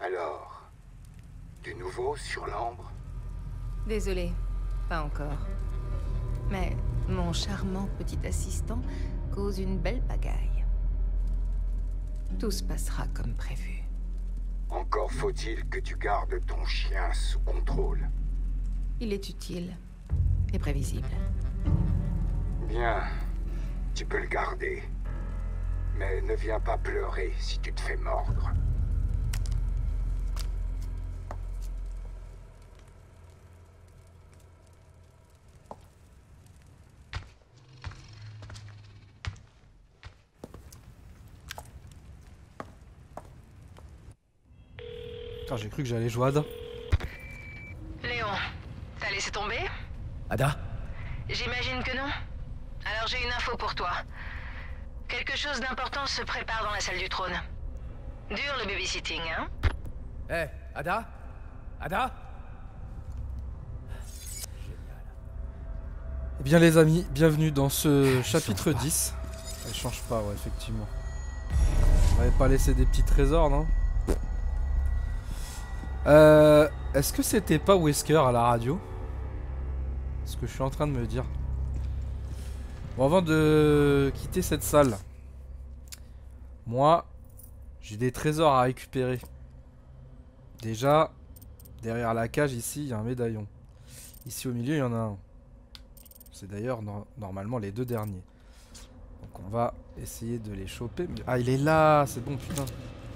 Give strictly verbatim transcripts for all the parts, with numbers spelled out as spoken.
Alors, du nouveau sur l'ambre? Désolé, pas encore. Mais mon charmant petit assistant cause une belle pagaille. Tout se passera comme prévu. Encore faut-il que tu gardes ton chien sous contrôle. Il est utile et prévisible. Bien, tu peux le garder. Mais ne viens pas pleurer si tu te fais mordre. Putain, j'ai cru que j'allais jouer Ada. Léon, t'as laissé tomber? Ada? J'imagine que non. Alors j'ai une info pour toi. Quelque chose d'important se prépare dans la salle du trône. Dur le babysitting, hein? Eh, hey, Ada? Ada? Eh bien les amis, bienvenue dans ce chapitre dix. Elle change pas, ouais, effectivement. On m'avait pas laissé des petits trésors, non? Euh... Est-ce que c'était pas Wesker à la radio? C'est ce que je suis en train de me dire. Bon, avant de quitter cette salle, moi, j'ai des trésors à récupérer. Déjà, derrière la cage, ici, il y a un médaillon. Ici, au milieu, il y en a un. C'est d'ailleurs no- normalement les deux derniers. Donc, on va essayer de les choper. Ah, il est là, c'est bon, putain.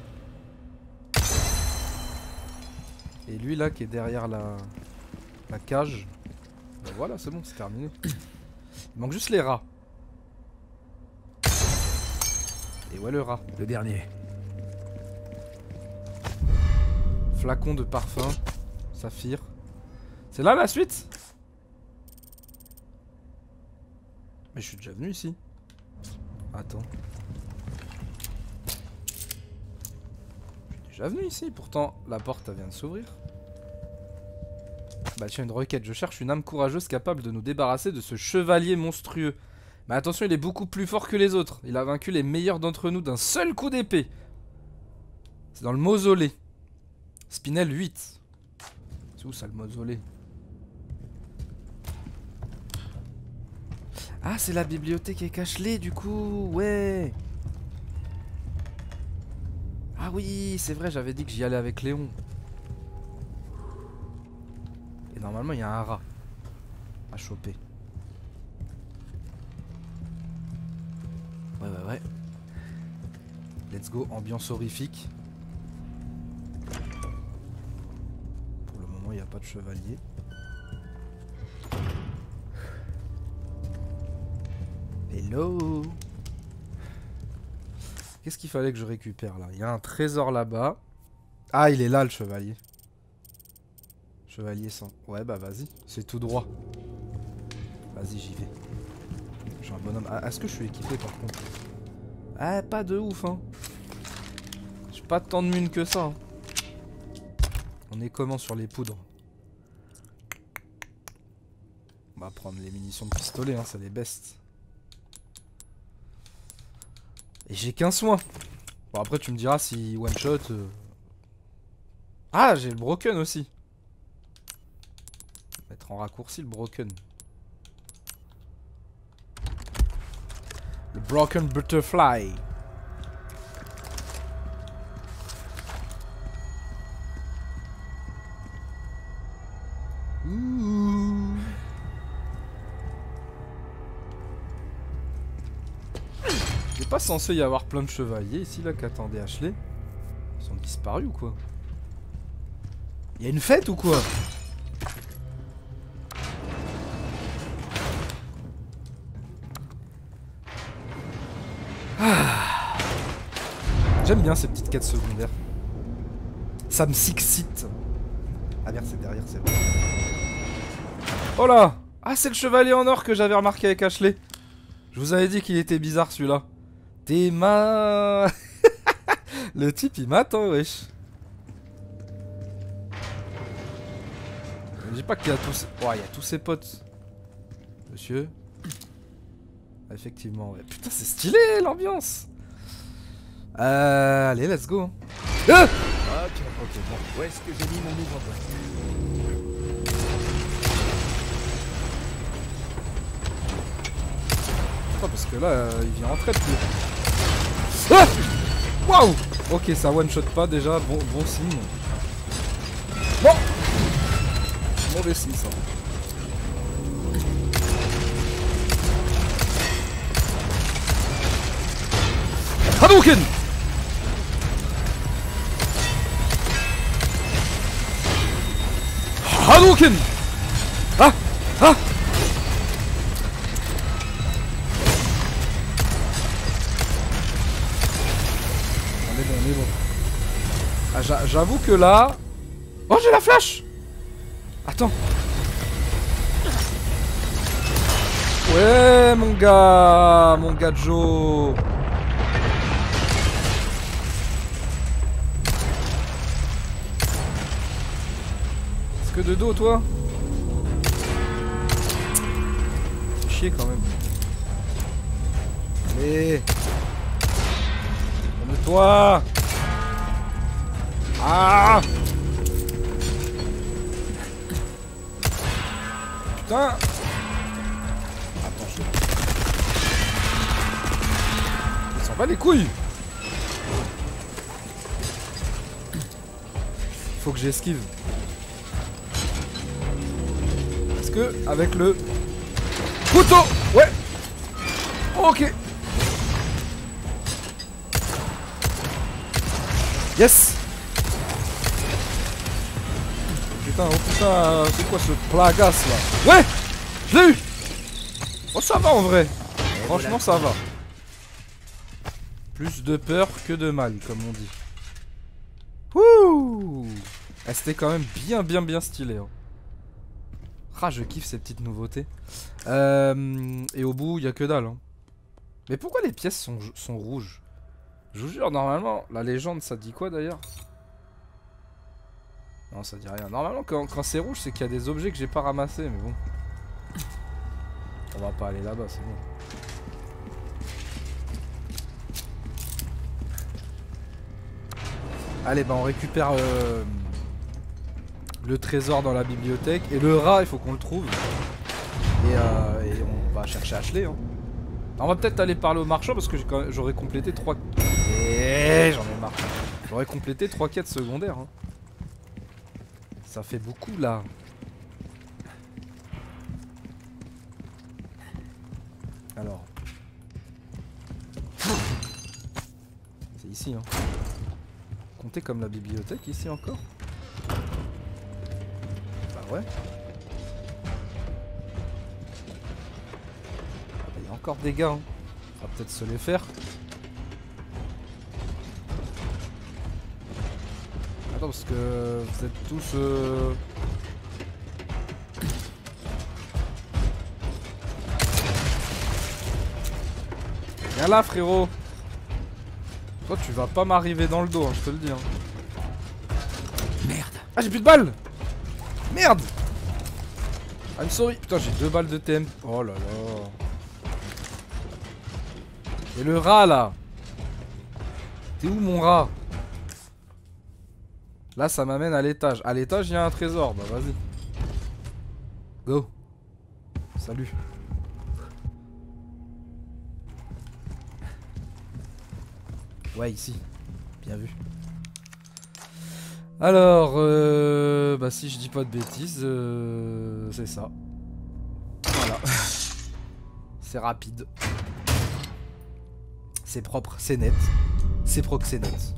Et lui, là, qui est derrière la, la cage. Ben voilà, c'est bon, c'est terminé. Il manque juste les rats. Et ouais, le rat. Le dernier. Flacon de parfum. Saphir. C'est là la suite? Mais je suis déjà venu ici. Attends. Je suis déjà venu ici. Pourtant, la porte elle vient de s'ouvrir. Bah tiens, une requête. Je cherche une âme courageuse capable de nous débarrasser de ce chevalier monstrueux. Mais attention, il est beaucoup plus fort que les autres. Il a vaincu les meilleurs d'entre nous d'un seul coup d'épée. C'est dans le mausolée. Spinel huit. C'est où ça le mausolée? Ah, c'est la bibliothèque est cachelée du coup. Ouais. Ah oui, c'est vrai, j'avais dit que j'y allais avec Léon. Et normalement, il y a un rat à choper. Ouais, ouais, ouais. Let's go, ambiance horrifique. Pour le moment, il n'y a pas de chevalier. Hello. Qu'est-ce qu'il fallait que je récupère là? Il y a un trésor là-bas. Ah, il est là le chevalier. Chevalier sans... Ouais, bah vas-y, c'est tout droit. Vas-y, j'y vais. Je suis un bonhomme. Ah, est-ce que je suis équipé par contre? Ah, pas de ouf, hein. J'ai pas tant de mine que ça. Hein. On est comment sur les poudres? On va prendre les munitions de pistolet, hein, c'est les bestes. Et j'ai qu'un soin. Bon, après, tu me diras si one shot. Euh... Ah, j'ai le broken aussi. Mettre en raccourci le broken. Le broken butterfly. Ouh. Il n'est pas censé y avoir plein de chevaliers ici là qu'attendait Ashley. Ils sont disparus ou quoi? Il y a une fête ou quoi? Ah. J'aime bien ces petites quêtes secondaires. Ça me s'excite. Ah merde, c'est derrière, c'est vrai. Oh là! Ah, c'est le chevalier en or que j'avais remarqué avec Ashley. Je vous avais dit qu'il était bizarre celui-là. T'es ma... Le type il m'attend, wesh. Je dis pas qu'il y a tous... Oh, il y a tous ses potes. Monsieur. Effectivement, ouais. Putain, c'est stylé l'ambiance. Euh... Allez, let's go. Ah, Ok. Ok, bon. Où est-ce que j'ai mis mon ouvre-boîte? Oh, parce que là, euh, il vient en traite, lui. Ah, waouh. Ok, ça one shot pas déjà, bon, bon signe. Bon. Mauvais signe ça. Hadouken. Hadouken. Ah. Ah. On est bon, on est bon. Ah, j'a- j'avoue que là... Oh, j'ai la flash. Attends. Ouais, mon gars. Mon gars Joe. Est-ce que de dos, toi? C'est chier quand même. Allez. Calme-toi. Ah. Putain. Attends, je... Il s'en bat les couilles. Faut que j'esquive. Est-ce que avec le couteau? Ouais. Ok. Yes. Putain, oh putain, c'est quoi ce plagasse là? Ouais. Je l'ai eu. Oh, ça va en vrai. Franchement, ça va. Plus de peur que de mal, comme on dit. Wouh. Ah, c'était quand même bien, bien, bien stylé. Hein. Ah, je kiffe ces petites nouveautés. Euh, et au bout, il n'y a que dalle. Hein. Mais pourquoi les pièces sont, sont rouges? Je vous jure, normalement, la légende, ça dit quoi d'ailleurs? Non, ça dit rien. Normalement, quand, quand c'est rouge, c'est qu'il y a des objets que j'ai pas ramassés, mais bon. On va pas aller là-bas, c'est bon. Allez, bah on récupère euh, le trésor dans la bibliothèque. Et le rat, il faut qu'on le trouve. Et, euh, et on va chercher Ashley. Hein. On va peut-être aller parler au marchand parce que j'aurais complété trois... Et j'en ai marre. J'aurais complété trois quêtes secondaires. Hein. Ça fait beaucoup là. Alors. C'est ici hein. Comptez comme la bibliothèque ici encore. Bah ouais. Il y a encore des gars. Hein. On va peut-être se les faire. Attends parce que vous êtes tous... Euh... Viens là frérot. Toi tu vas pas m'arriver dans le dos hein, je te le dis hein. Merde. Ah j'ai plus de balles. Merde. I'm sorry. Putain j'ai deux balles de T M. Oh là là. Et le rat là. T'es où mon rat? Là ça m'amène à l'étage. À l'étage il y a un trésor. Bah vas-y. Go. Salut. Ouais, ici. Bien vu. Alors, euh, bah si je dis pas de bêtises, euh, c'est ça. Voilà. C'est rapide. C'est propre, c'est net. C'est proc, c'est net.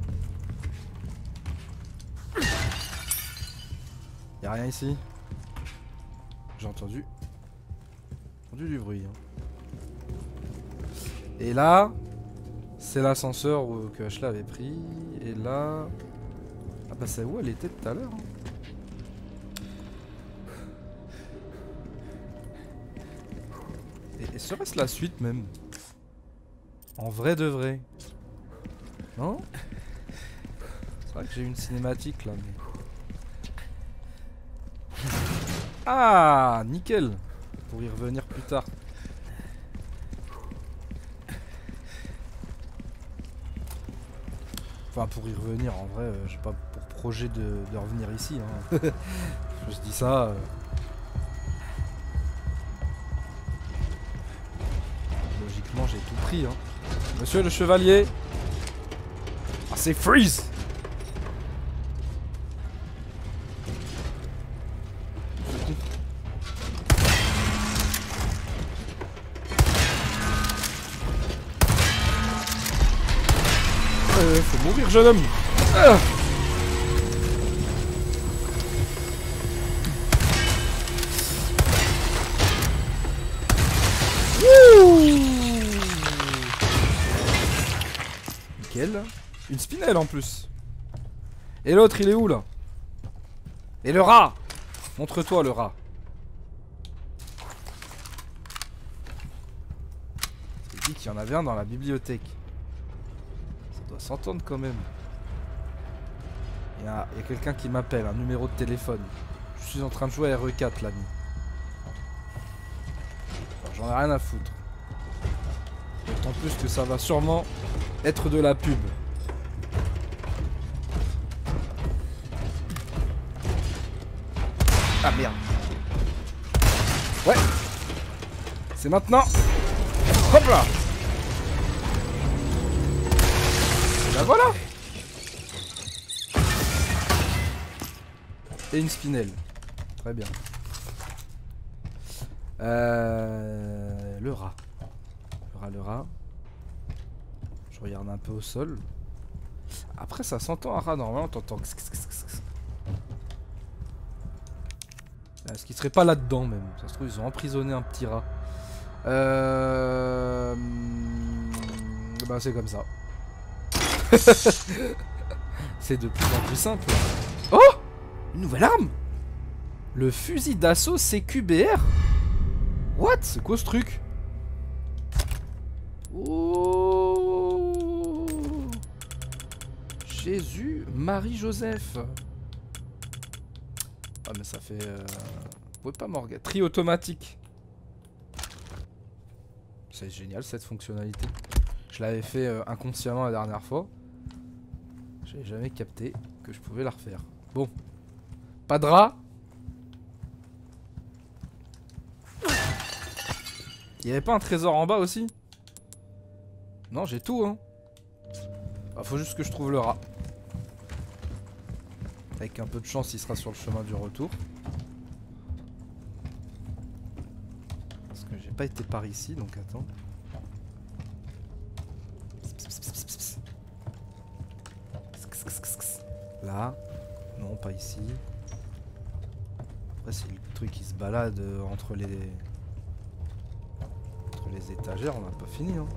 Y'a rien ici. J'ai entendu. entendu du bruit. Hein. Et là... C'est l'ascenseur que Ashley avait pris. Et là... Ah bah c'est où elle était tout à l'heure hein. Et, et serait-ce la suite même? En vrai de vrai? Non? C'est vrai que j'ai une cinématique là. Mais... Ah nickel. Pour y revenir plus tard. Enfin, pour y revenir, en vrai, euh, j'ai pas pour projet de, de revenir ici. Hein. Je dis ça. Euh... Logiquement, j'ai tout pris. Hein. Monsieur le chevalier. Ah, c'est freeze. Euh, faut mourir, jeune homme. Ah. Nickel. Une spinelle en plus. Et l'autre, il est où là? Et le rat? Montre-toi le rat. Il dit qu'il y en avait un dans la bibliothèque. Doit s'entendre quand même. Il y a, a quelqu'un qui m'appelle, un numéro de téléphone. Je suis en train de jouer à R E quatre l'ami. J'en ai rien à foutre. D'autant plus que ça va sûrement être de la pub. Ah merde. Ouais. C'est maintenant. Hop là. Ben voilà. Et une spinelle. Très bien. Euh, le rat. Le rat, le rat. Je regarde un peu au sol. Après ça s'entend un rat, normalement t'entends. Est-ce qu'il serait pas là-dedans même? Ça se trouve ils ont emprisonné un petit rat. Euh... Bah c'est comme ça. C'est de plus en plus simple. Oh! Une nouvelle arme! Le fusil d'assaut C Q B R? What? C'est quoi ce truc? Oh! Jésus, Marie-Joseph. Ah mais ça fait... Euh... Vous pouvez pas m'en regarder. Tri automatique. C'est génial cette fonctionnalité. Je l'avais fait euh, inconsciemment la dernière fois. J'avais jamais capté que je pouvais la refaire. Bon. Pas de rat. Il y avait pas un trésor en bas aussi? Non, j'ai tout, hein. Bah, faut juste que je trouve le rat. Avec un peu de chance, il sera sur le chemin du retour. Parce que j'ai pas été par ici, donc attends. Là. Non, pas ici. Après, c'est le truc qui se balade entre les... Entre les étagères, on n'a pas fini, hein.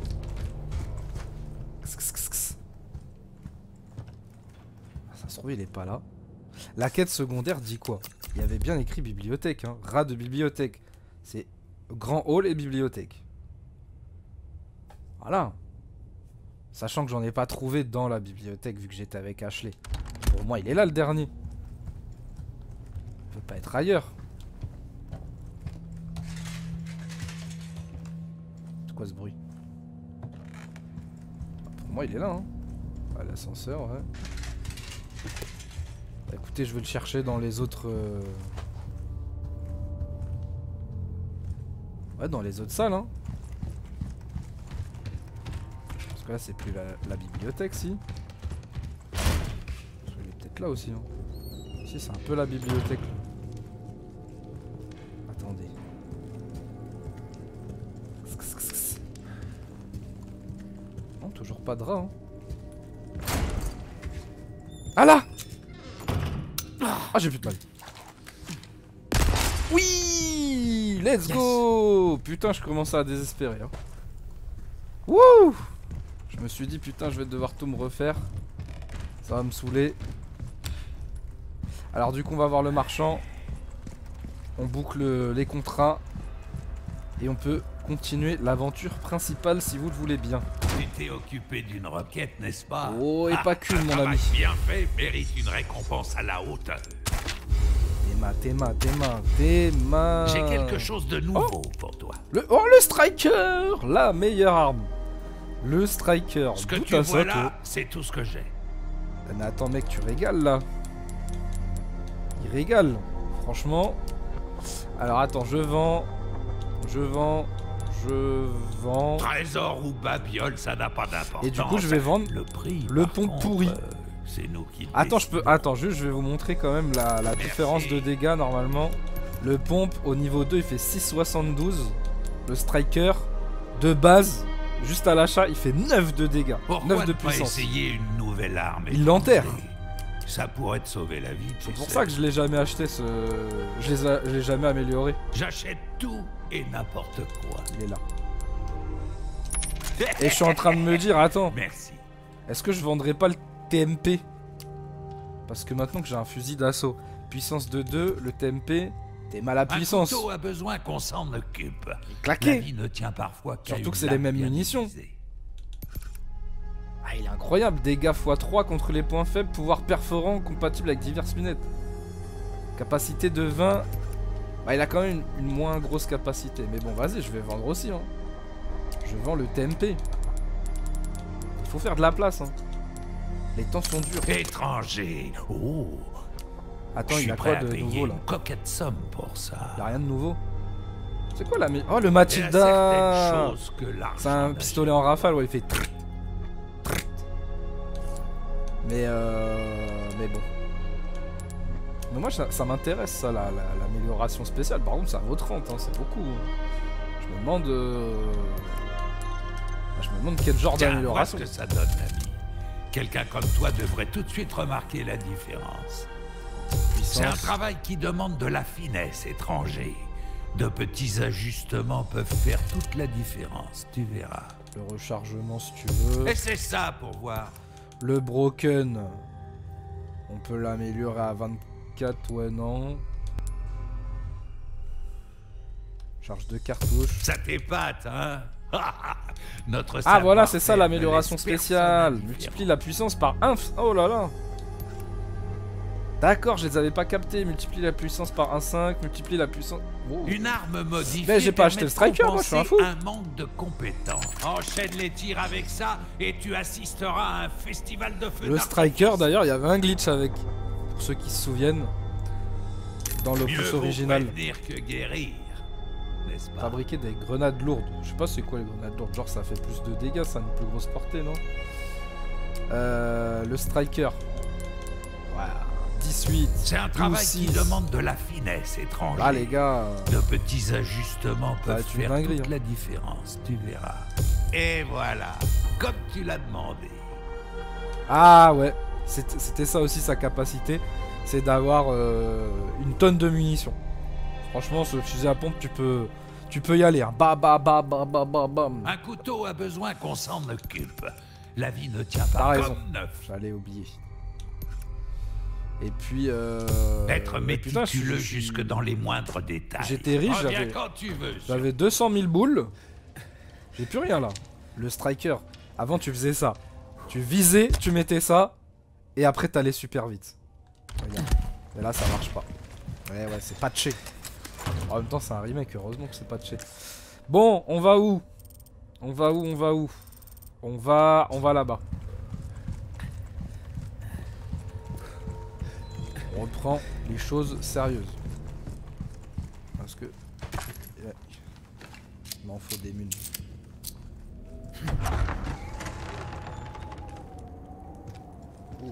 Ça se trouve, il est pas là. La quête secondaire dit quoi? Il y avait bien écrit bibliothèque, hein. Rat de bibliothèque. C'est grand hall et bibliothèque. Voilà. Sachant que j'en ai pas trouvé dans la bibliothèque vu que j'étais avec Ashley. Pour moi, il est là le dernier. Il peut pas être ailleurs. C'est quoi ce bruit? Pour moi, il est là, hein. Ah, l'ascenseur, ouais. Bah, écoutez, je vais le chercher dans les autres... Euh... Ouais, dans les autres salles, hein. Parce que là, c'est plus la, la bibliothèque, si. Il est peut-être là aussi, hein. Si, c'est un peu la bibliothèque, là. Attendez. Non, toujours pas de rat, hein. Ah là! Ah, j'ai plus de balles. Oui! Let's go! Yes. Putain, je commençais à désespérer, hein. Wouh! Je me suis dit, putain, je vais devoir tout me refaire. Ça va me saouler. Alors, du coup, on va voir le marchand. On boucle les contrats. Et on peut continuer l'aventure principale si vous le voulez bien. Tu t'es occupé d'une requête, n'est-ce pas? Oh, et ah, pas qu'une, mon ami. Bien fait, mérite une récompense à la hauteur. Théma, Théma, Théma, Théma. J'ai quelque chose de nouveau oh pour toi. Le, oh, le striker! La meilleure arme. Le striker. Ce que D'où tu t'as vois ça, toi? là, c'est tout ce que j'ai. Mais attends mec, tu régales là. Il régale. Franchement. Alors attends, je vends. Je vends. Je vends. Trésor ou babiole, ça n'a pas d'importance. Et du coup, je vais vendre le prix. le par pont contre, pourri. euh, c'est nous qui le Attends, je peux. décidons. Attends, juste, je vais vous montrer quand même la, la différence de dégâts normalement. Le pompe au niveau deux, il fait six virgule soixante-douze. Le striker de base, juste à l'achat, il fait neuf de dégâts. Pourquoi neuf de ne pas puissance. essayer une nouvelle arme? Il l'enterre. Ça pourrait te sauver la vie. C'est pour ça que je l'ai jamais acheté ce. Je les a- je l'ai jamais amélioré. J'achète tout et n'importe quoi. Il est là. Et je suis en train de me dire, attends, Merci. est-ce que je vendrais pas le T M P? Parce que maintenant que j'ai un fusil d'assaut, puissance de deux, le T M P, t'es mal à Un puissance. couteau a besoin qu'on s'en occupe. La Claqué. vie ne tient parfois qu'à Surtout une que c'est lame les mêmes bien munitions. aiguisée. Ah, il est incroyable, dégâts fois trois contre les points faibles, pouvoir perforant compatible avec diverses lunettes. Capacité de vingt. Bah, il a quand même une, une moins grosse capacité. Mais bon, vas-y, je vais vendre aussi. Hein. Je vends le T M P. Il faut faire de la place. Hein. Les temps sont durs. Étranger. Oh. Attends, je il suis a prêt quoi à de payer nouveau là? une coquette somme pour ça. Il a rien de nouveau. C'est quoi la mi- Oh, le Il y a Matilda. certaines choses que l'argent C'est un n'achète. pistolet en rafale, ouais, il fait. trrrt, trrrt. Mais euh. Mais bon. Mais moi, ça, ça m'intéresse, ça, la- la- l'amélioration spéciale. Par contre, ça vaut trente, hein, c'est beaucoup. Je me demande. euh, Je me demande quel genre Tiens, vois ce d'amélioration. que ça donne, l'ami. Quelqu'un comme toi devrait tout de suite remarquer la différence. C'est un Puissance. travail qui demande de la finesse, étranger. De petits ajustements peuvent faire toute la différence, tu verras. Le rechargement, si tu veux. Et c'est ça pour voir. Le broken. On peut l'améliorer à vingt-quatre, ouais, non. Charge de cartouche. Ça t'épate, hein? Notre Ah voilà, c'est ça savoir-faire l'amélioration ne laisse personne spéciale. indifférent. Multiplie la puissance par un. Oh là là. D'accord, je les avais pas captés. Multiplie la puissance par un virgule cinq. Multiplie la puissance. Wow. Une arme modifiée. Mais j'ai pas acheté permet le striker, de moi, je suis un compenser fou. Un manque de compétence. Enchaîne les tirs avec ça et tu assisteras à un festival de feu. Le d'artifice. striker, d'ailleurs, il y avait un glitch avec. Pour ceux qui se souviennent. Dans Mieux l'opus vaut original. prévenir que guérir, n'est-ce pas? Fabriquer des grenades lourdes. Je sais pas c'est quoi les grenades lourdes. Genre ça fait plus de dégâts, ça a une plus grosse portée, non? Euh, le striker. Voilà. dix-huit. C'est un travail douze, qui six. demande de la finesse, étranger. Ah les gars. euh, De petits ajustements Ça va peuvent être une faire dinguerie, toute hein. la différence, tu verras. Et voilà, comme tu l'as demandé. Ah ouais. C'était c'était ça aussi sa capacité. C'est d'avoir euh, une tonne de munitions. Franchement, ce fusil à pompe, tu peux, tu peux y aller. Hein. Ba ba ba ba ba ba bam. Un couteau a besoin qu'on s'en occupe. La vie ne tient T'as pas raison. comme neuf. J'allais oublier. Et puis. Euh... Être mais putain, je suis- méticuleux je suis- jusque dans les moindres détails. J'étais riche, Reviens j'avais- quand tu veux. J'avais deux cent mille boules. J'ai plus rien là. Le striker. Avant, tu faisais ça. Tu visais, tu mettais ça. Et après, t'allais super vite. Regarde. Mais là, ça marche pas. Ouais, ouais, c'est patché. En même temps, c'est un remake. Heureusement que c'est patché. Bon, on va où? On va où? On va où? On va, on va là-bas. On reprend les choses sérieuses. Parce que... ouais, il m'en faut des mules. Oh.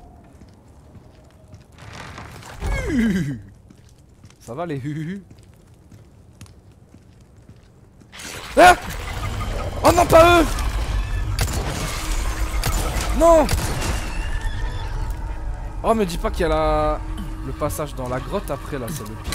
Ça va les huhuhu? Ah! Oh non, pas eux! Non! Oh, me dis pas qu'il y a la... le passage dans la grotte après là, c'est le pire.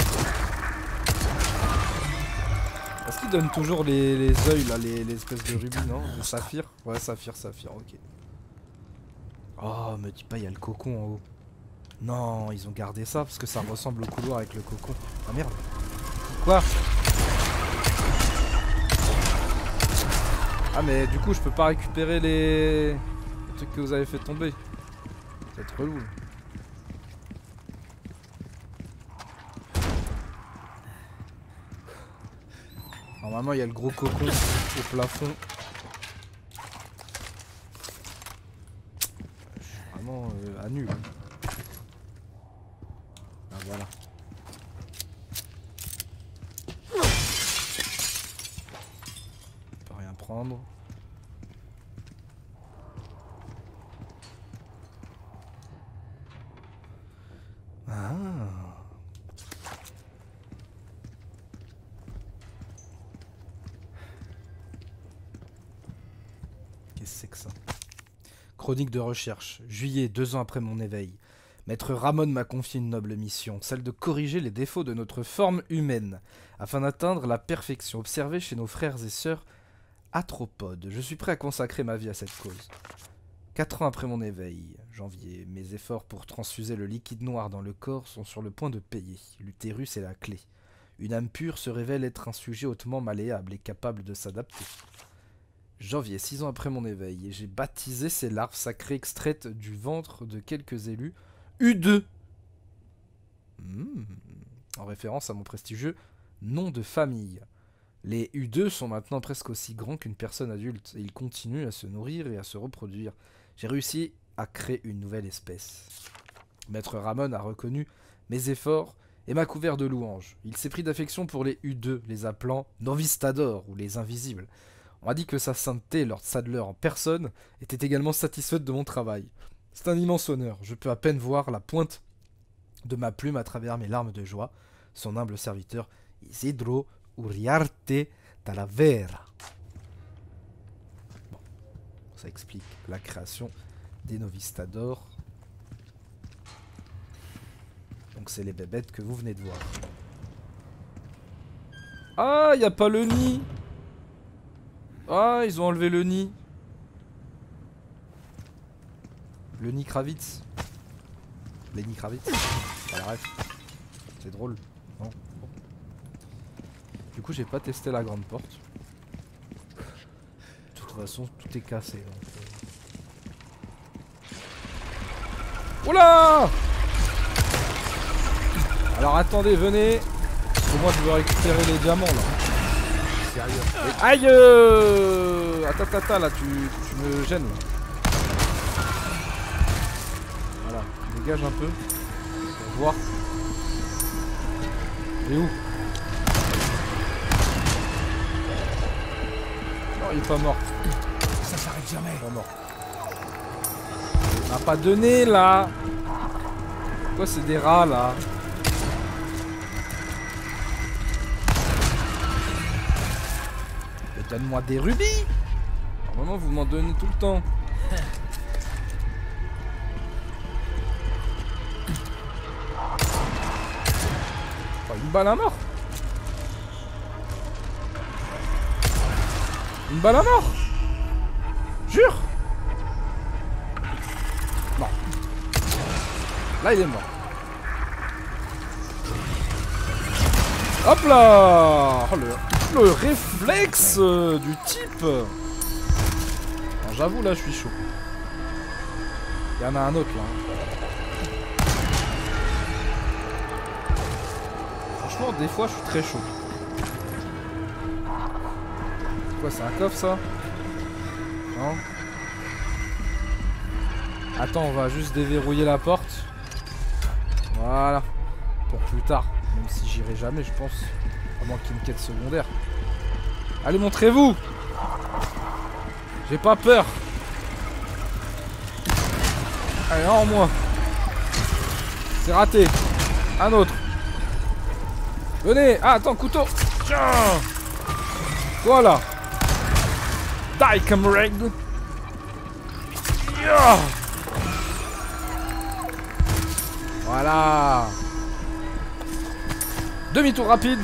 Est-ce qu'il donne toujours les, les yeux là, les, les espèces de rubis, non? Le saphir? Ouais, saphir, saphir, ok. Oh, me dis pas, il y a le cocon en haut. Non, ils ont gardé ça parce que ça ressemble au couloir avec le cocon. Ah merde. Quoi? Ah mais du coup je peux pas récupérer les... les trucs que vous avez fait tomber. C'est être relou. Normalement il y a le gros cocon au plafond. vraiment euh, à nul. Ah voilà. On peut rien prendre. Ah. Qu'est-ce que c'est que ça? Chronique de recherche. Juillet, deux ans après mon éveil. Maître Ramon m'a confié une noble mission, celle de corriger les défauts de notre forme humaine, afin d'atteindre la perfection observée chez nos frères et sœurs arthropodes. Je suis prêt à consacrer ma vie à cette cause. Quatre ans après mon éveil, janvier, mes efforts pour transfuser le liquide noir dans le corps sont sur le point de payer. L'utérus est la clé. Une âme pure se révèle être un sujet hautement malléable et capable de s'adapter. Janvier, six ans après mon éveil, et j'ai baptisé ces larves sacrées extraites du ventre de quelques élus U deux. Mmh. En référence à mon prestigieux nom de famille. Les U deux sont maintenant presque aussi grands qu'une personne adulte, et ils continuent à se nourrir et à se reproduire. J'ai réussi à créer une nouvelle espèce. Maître Ramon a reconnu mes efforts et m'a couvert de louanges. Il s'est pris d'affection pour les U deux, les appelant Novistador ou les Invisibles. On m'a dit que sa sainteté, Lord Sadler en personne, était également satisfaite de mon travail. C'est un immense honneur. Je peux à peine voir la pointe de ma plume à travers mes larmes de joie. Son humble serviteur, Isidro Uriarte Talavera. Bon, ça explique la création des Novistador. Donc c'est les bébêtes que vous venez de voir. Ah, il n'y a pas le nid. Ah, ils ont enlevé le nid. Le nid Kravitz. Les nid Kravitz. Voilà, bref. C'est drôle. Non. Bon. Du coup, j'ai pas testé la grande porte. De toute façon, tout est cassé. Donc, euh... Oula! Alors attendez, venez. Parce que moi, je veux récupérer les diamants là. Sérieux. Et... Aïe euh... Attends, attends, attends, là, tu, tu me gênes là. Voilà, dégage un peu. Pour voir. Il est où? Non, il est pas mort. Ça s'arrête jamais. Il est pas mort. On m'a pas donné là. Pourquoi c'est des rats là? Donne-moi des rubis. Normalement vous m'en donnez tout le temps. Oh, une balle à mort. Une balle à mort. Jure. Non. Là il est mort. Hop là. Oh, le... Le réflexe euh, du type. J'avoue là je suis chaud. Il y en a un autre là. Franchement des fois je suis très chaud. C'est quoi, c'est un coffre ça? Non. Attends, on va juste déverrouiller la porte. Voilà. Pour plus tard. Même si j'irai jamais je pense. À moins qu'il y ait une quête secondaire. Allez, montrez-vous. J'ai pas peur. Allez, en moi. C'est raté. Un autre. Venez. Ah, attends, couteau. Tiens. Voilà. Die, camarade. Yeah. Voilà. Demi-tour rapide.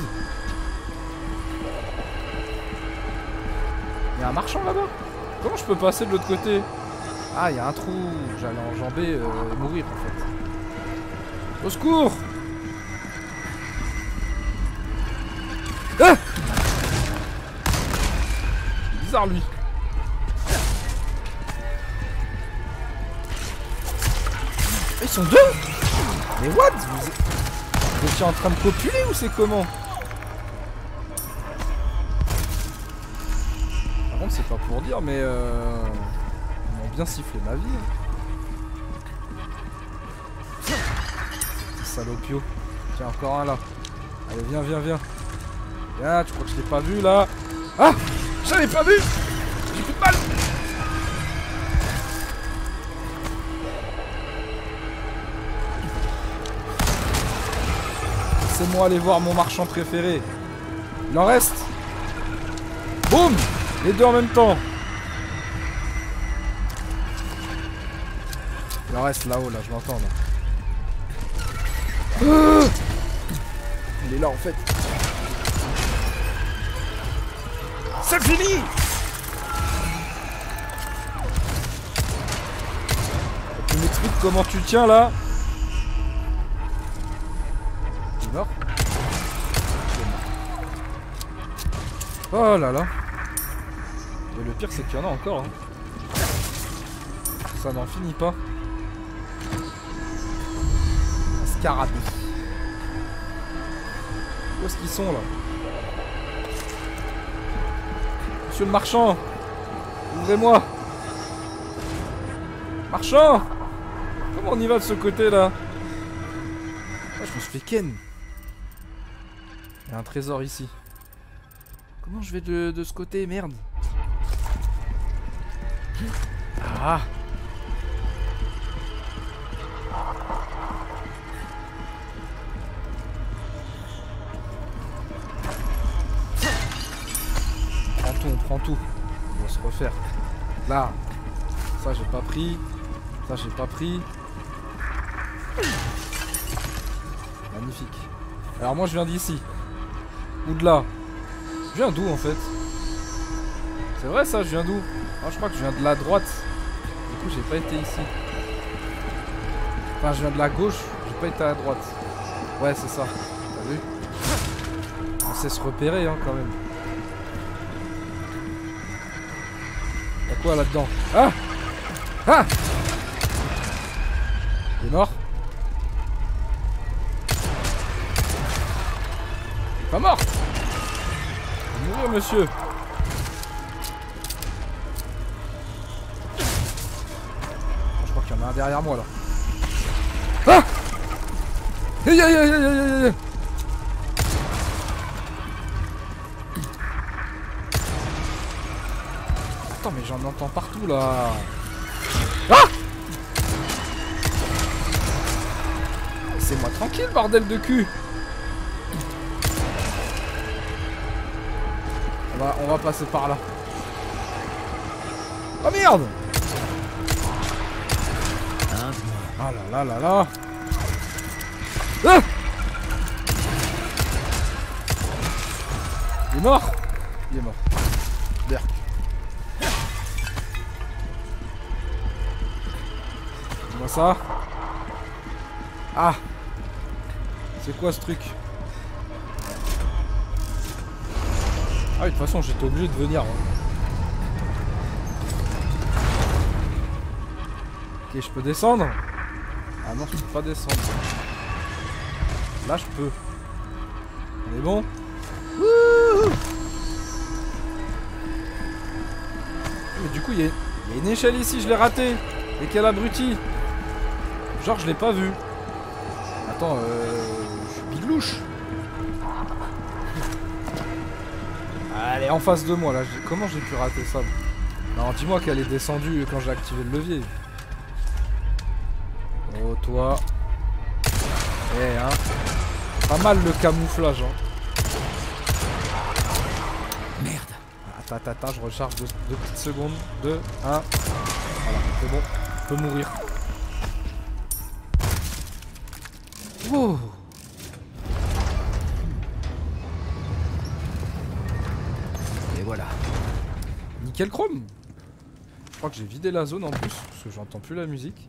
Il y a un marchand là-bas. Comment je peux passer de l'autre côté? Ah, il y a un trou. J'allais enjamber euh, et mourir en fait. Au secours! Ah! Bizarre lui. Ils sont deux? Mais what? Vous, vous étiez en train de copuler ou c'est comment? C'est pas pour dire, mais euh, ils m'ont bien sifflé ma vie. Hein. salopio. Tiens, encore un là. Allez, viens, viens, viens. Viens, tu crois que je l'ai pas vu là? Ah! Je l'avais pas vu! J'ai plus de balles! Laissez-moi aller voir mon marchand préféré. Il en reste. Boum! Les deux en même temps. Il en reste là-haut, là, je l'entends là. Ah! Il est là en fait. C'est fini! Tu m'expliques comment tu tiens là? Il est mort? Oh là là. Et le pire c'est qu'il y en a encore. Hein. Ça n'en finit pas. Un scarabée. Où est-ce qu'ils sont là? Monsieur le marchand! Ouvrez-moi! Marchand! Comment on y va de ce côté là? Ah, je me suis fait ken! Il y a un trésor ici. Comment je vais de, de ce côté? Merde! Ah! On prend tout, on prend tout. On va se refaire. Là! Ça j'ai pas pris. Ça j'ai pas pris. Magnifique. Alors moi je viens d'ici. Ou de là. Je viens d'où en fait? C'est vrai ça, je viens d'où? Ah, je crois que je viens de la droite. Du coup j'ai pas été ici. Enfin je viens de la gauche, j'ai pas été à la droite. Ouais c'est ça. T'as vu? On sait se repérer hein quand même. Y'a quoi là-dedans? Ah! Ah! Il est mort? Il est pas mort! Il va mourir monsieur! Je crois qu'il y en a un derrière moi là. Ah! Aïe aïe aïe aïe aïe aïe! Attends mais j'en entends partout là. Ah! Laissez-moi tranquille bordel de cul. On va, on va passer par là. Oh merde! Ah là là là là! Ah! Il est mort? Il est mort. Berk. Dis-moi ça. Ah! C'est quoi ce truc? Ah oui, de toute façon j'étais obligé de venir. Hein. Ok, je peux descendre? Ah non, je peux pas descendre. Là je peux. On est bon? Wouhou! Mais du coup il y, y a une échelle ici, je l'ai raté. Et quel abruti! Genre je l'ai pas vu. Attends, euh... je suis biglouche. Elle est en face de moi là. Comment j'ai pu rater ça? Non, dis-moi qu'elle est descendue quand j'ai activé le levier. Oh toi. Eh hein. Pas mal le camouflage hein. Merde. Attends, attends, attends, je recharge deux, deux petites secondes. Deux, un. Voilà, c'est bon. On peut mourir. Oh. Et voilà. Nickel chrome. Je crois que j'ai vidé la zone en plus, parce que j'entends plus la musique.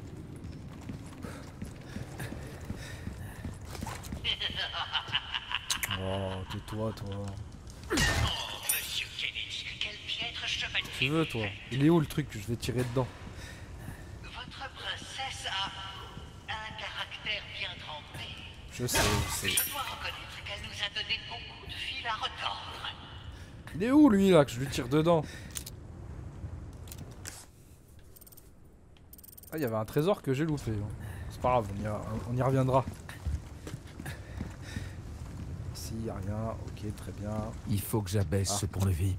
Oh, tais-toi, toi. Oh, monsieur Kennedy, quel piètre chevalier. Tu veux, toi? Il est où le truc que je vais tirer dedans? Votre princesse a un caractère bien trempé. Je sais, je sais. Je dois reconnaître qu'elle nous a donné beaucoup de fil à retordre. Il est où lui là que je lui tire dedans? Ah, il y avait un trésor que j'ai loupé. C'est pas grave, on y, a, on y reviendra. y a rien. Ok, très bien. Il faut que j'abaisse Ah. ce pont-levis.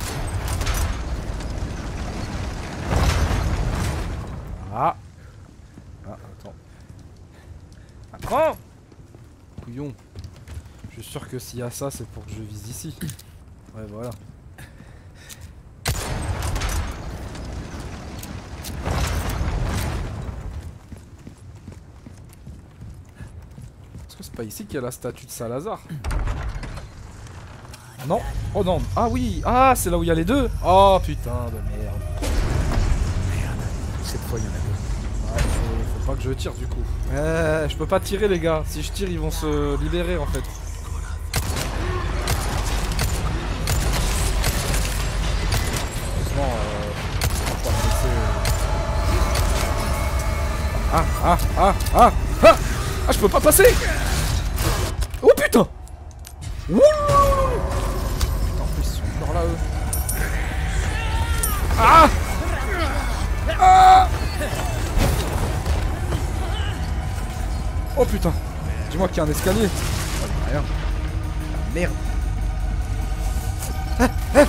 Ah. Ah, attends. Attends. Couillon. Je suis sûr que s'il y a ça, c'est pour que je vise ici. Ouais, voilà. Est-ce que c'est pas ici qu'il y a la statue de Salazar? Non. Oh non. Ah oui. Ah, c'est là où il y a les deux. Oh putain de merde. Cette fois, il y en a deux. Ouais, faut, faut pas que je tire du coup. Eh, je peux pas tirer les gars. Si je tire, ils vont se libérer en fait. Heureusement, euh, on va pas me laisser. Ah, ah, ah, ah, ah, ah, je peux pas passer. Oh putain. Ouh. Putain, en plus, ils sont encore là eux. Ah. Ah. Oh putain. Dis-moi qu'il y a un escalier. Oh, y a rien. Ah, merde. Ah, ah.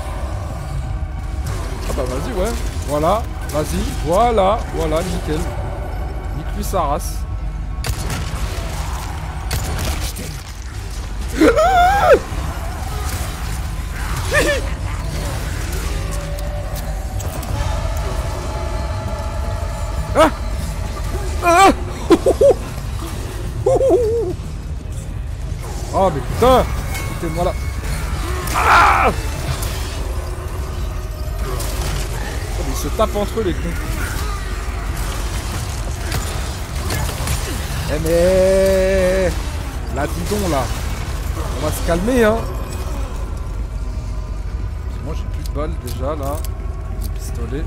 Ah bah vas-y, ouais. Voilà. Vas-y. Voilà. Voilà, nickel. Nique-lui sa race. Ah. Ah. Ah. Oh mais putain. Écoutez-moi là. Ah. Oh, mais ils se tapent entre eux les cons. Eh mais... Là dis donc là. On va se calmer hein. Moi j'ai plus de balles déjà là. Des pistolets.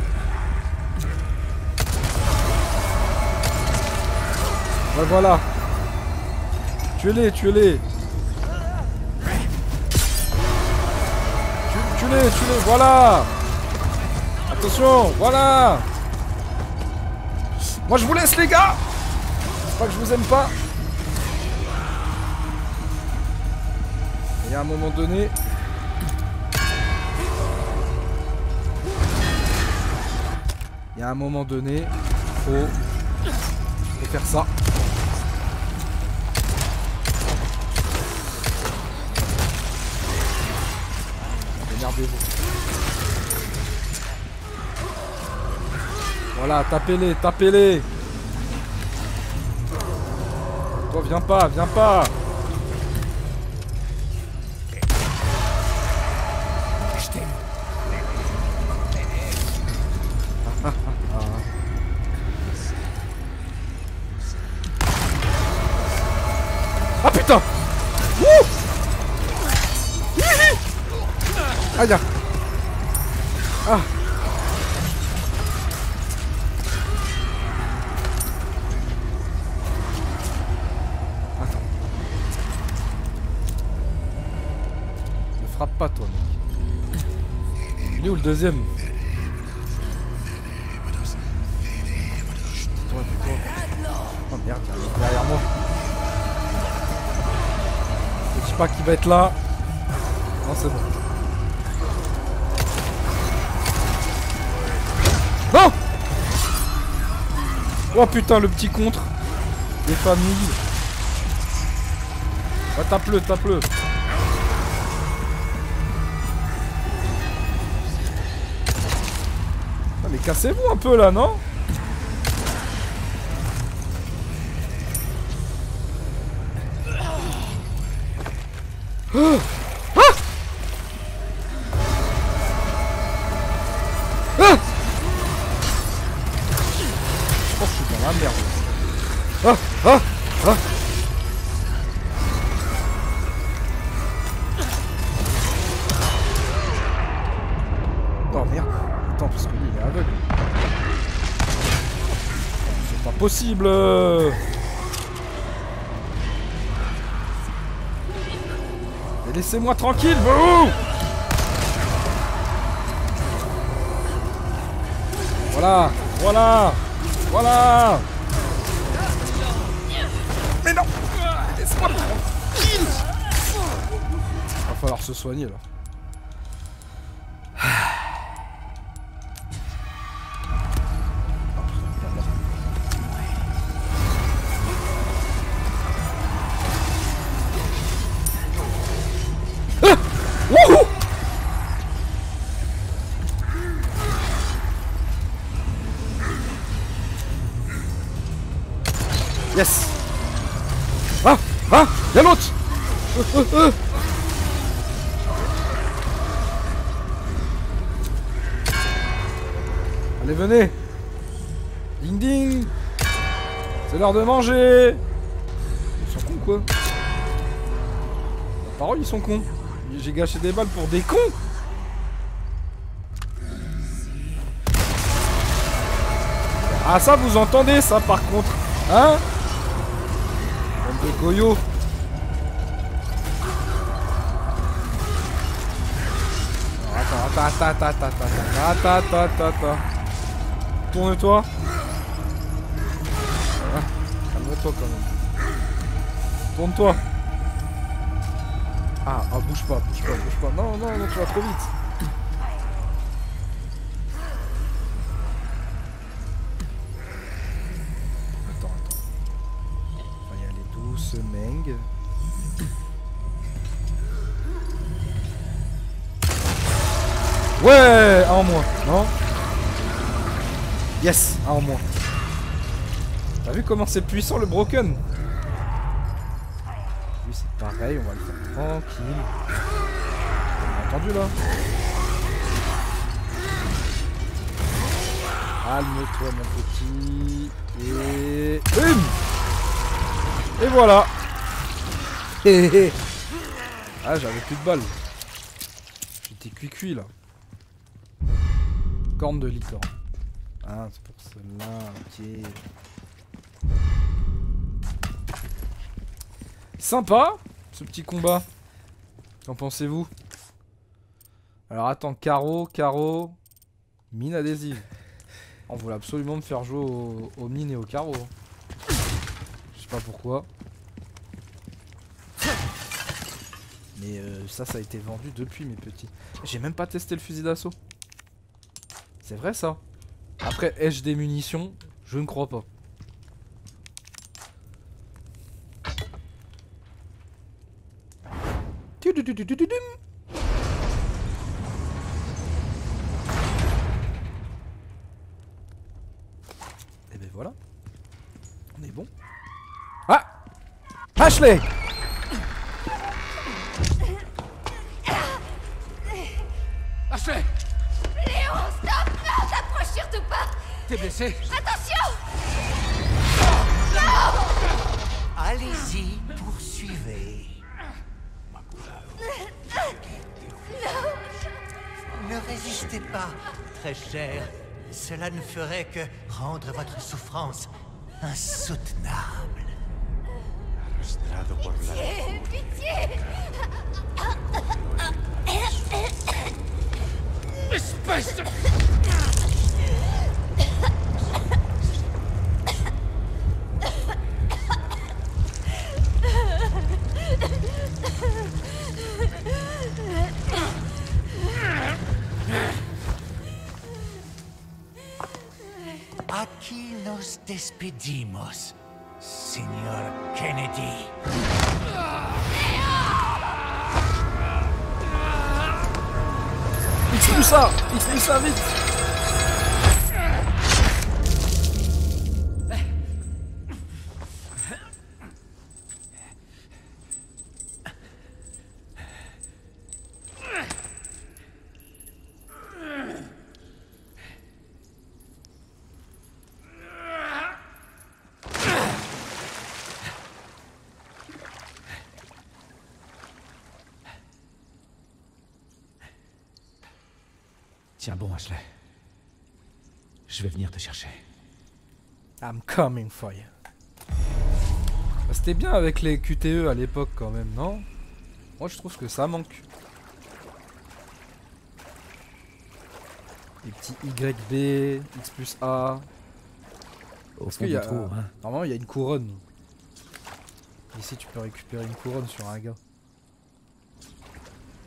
Ouais voilà. Tuez-les, tuez-les. Tu- Tuez-les, tuez-les, voilà. Attention, voilà. Moi je vous laisse les gars. C'est pas que je vous aime pas. Il y a un moment donné. Il y a un moment donné. Faut... Faut faire ça. Énervez-vous. Voilà, tapez-les, tapez-les. Toi, viens pas, viens pas. Ah putain. Wouh. Aïe. Ah. Attends. Ne frappe pas toi mec. Il est où le deuxième? Toi, toi. Oh merde, il est derrière moi. Je dis pas qu'il va être là. Non c'est bon. Non. Oh putain le petit contre des familles. Ouais tape-le, tape-le. Ah, mais cassez-vous un peu là, non? Ah. Ah. Je pense que je suis dans la merde. Ah, ah, ah. Oh merde. Attends, parce que lui il est aveugle. C'est pas possible. Mais laissez-moi tranquille, vous. Voilà, voilà, voilà. Mais non, laisse-moi tranquille. falloir se soigner là. Wouhou! Yes! Va! Va! Y'a l'autre! euh, euh, euh. Allez, venez! Ding ding! C'est l'heure de manger! Ils sont cons quoi? La parole, ils sont cons. J'ai gâché des balles pour des cons. Ah ça vous entendez ça par contre. Hein? Bande de goyos. Attends, attends, attends, attends, attends, attends, attends, attends. Tourne-toi. Calme-toi quand même. Tourne-toi. Ah, ah, bouge pas, bouge pas, bouge pas. Non, non, non, tu vas trop vite. Attends, attends. On va y aller douce, Meng. Ouais, un en moins, non? Yes, un en moins. T'as vu comment c'est puissant le Broken? Lui c'est pareil, on va le faire tranquille. T'as entendu là? Calme-toi mon petit. Et... Boum! Et voilà. Ah j'avais plus de balles. J'étais cuit-cuit là. Corne de licorne. Ah c'est pour cela, ok. Sympa ce petit combat. Qu'en pensez-vous? Alors attends, carreau, carreau, mine adhésive. On voulait absolument me faire jouer aux, aux mines et aux carreaux. Je sais pas pourquoi. Mais euh, ça, ça a été vendu depuis mes petits. J'ai même pas testé le fusil d'assaut. C'est vrai ça? Après, ai-je des munitions? Je ne crois pas. Et ben voilà. On est bon. Ah! Ashley! Ashley! Léon, stop! Non, t'approches surtout pas! T'es blessé? Attention! Allez-y, poursuivez. Ne résistez pas, très cher. Cela ne ferait que rendre votre souffrance insoutenable. Pitié, pitié! Espèce de... Aquí nos despedimos, señor Kennedy. X-plus ça! X-plus ça vite! Tiens bon, Ashley. Je vais venir te chercher. I'm coming for you. Bah, c'était bien avec les Q T E à l'époque quand même, non? Moi je trouve que ça manque. Les petits Y B, X plus A. Au Parce fond qu'il y du a, trou, hein. normalement il y a une couronne. Ici tu peux récupérer une couronne sur un gars.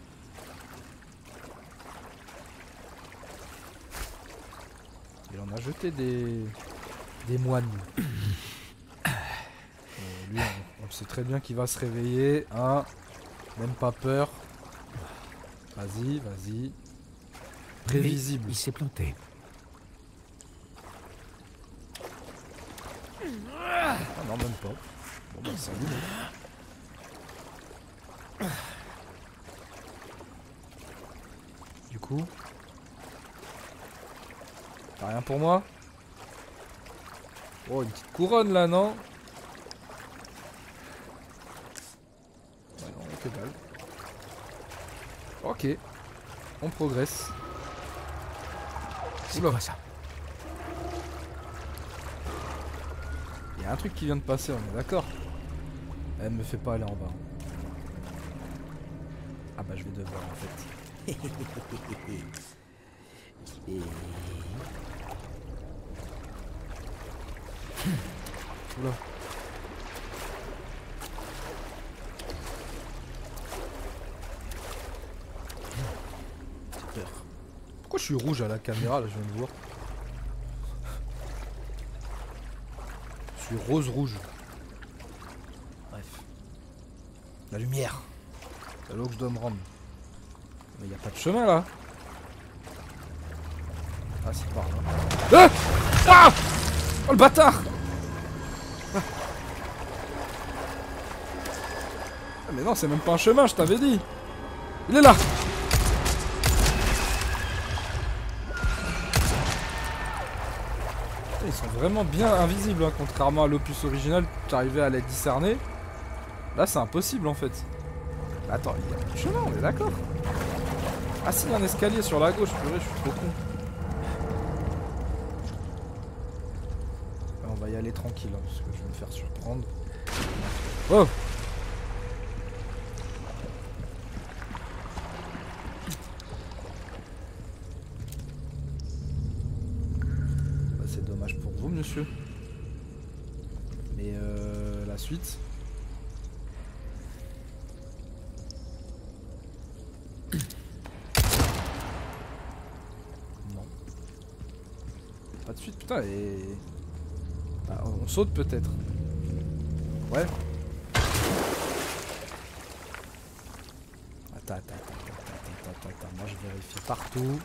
on a jeté des... des moines. Euh, lui, on, on sait très bien qu'il va se réveiller, hein. Même pas peur. Vas-y, vas-y. Prévisible. Mais il s'est planté. Ah non, même pas. Bon bah salut. Du coup... T'as rien pour moi? Oh, une petite couronne là, non? Ouais, non, que dalle. Ok. On progresse. C'est quoi ça? Il y a un truc qui vient de passer, on est d'accord? Elle me fait pas aller en bas. Ah bah je vais devoir en fait. Oula. J'ai peur. Pourquoi je suis rouge à la caméra là, je viens de voir? Je suis rose-rouge. Bref. La lumière. C'est là où je dois me rendre. Mais il n'y a pas de chemin là. Ah c'est par là. Ah, ah oh le bâtard. Ah. Ah, mais non c'est même pas un chemin, je t'avais dit. Il est là. Ils sont vraiment bien invisibles hein, contrairement à l'opus original, tu arrivais à les discerner. Là c'est impossible en fait. Attends, il y a pas de chemin, on est d'accord. Ah si, il y a un escalier sur la gauche, purée, je suis trop con. On va y aller tranquille, hein, parce que je vais me faire surprendre. Oh! Bah, c'est dommage pour vous, monsieur. Mais euh, la suite... Pas de suite, putain, et... Bah, on saute peut-être. Ouais. Attends, attends, attends, attends, attends, attends, moi je vérifie partout.